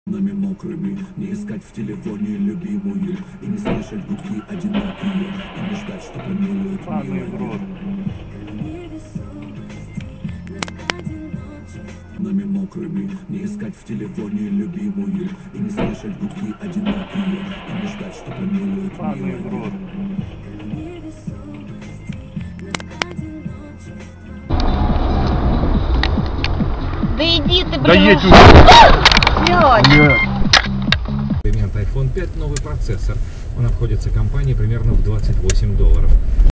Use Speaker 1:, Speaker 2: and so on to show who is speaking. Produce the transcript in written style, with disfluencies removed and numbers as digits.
Speaker 1: Нами мокрыми, не искать в телефоне любимую и не слышать гудки одинокие, и не ждать, что помилует милую. Нами мокрыми, не искать в телефоне любимую и не слышать гудки одинокие, и не ждать, что помилует милую.
Speaker 2: Да иди ты, блин.
Speaker 3: Да едь уже.
Speaker 4: Элемент iPhone 5, новый процессор. Он обходится компании примерно в $28.